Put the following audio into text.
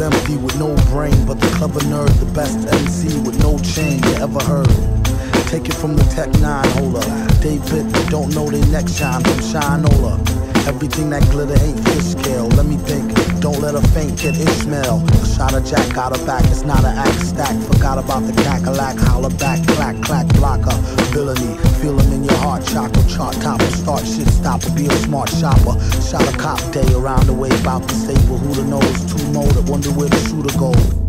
empty with no brain, but the clever nerd, the best MC with no chain you ever heard. Take it from the Tech 9 holder. David don't know they next shine from Shinola. Everything that glitter ain't fish scale. Let me think, don't let her faint, kid Ishmael. A shot of Jack got her back, it's not an act stack. Forgot about the cackalack, holler back, clack, clack, blocker. Villainy, feel him in your heart, chakra, chart topper. Start shit stopper, be a smart shopper. Shot a cop day around the way, about to stable. Who the knows, two motor, wonder where the shooter goes.